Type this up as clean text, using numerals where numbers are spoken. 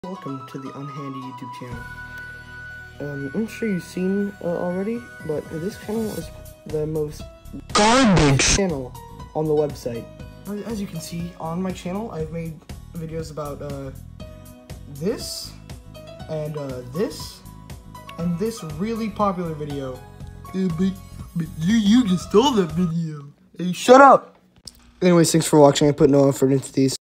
Welcome to the Unhandy YouTube channel. I'm sure you've seen already, but this channel is the most garbage channel on the website. As you can see on my channel, I've made videos about this and this really popular video. But you just stole that video. Hey, shut up! Anyways, thanks for watching. I put no effort into these.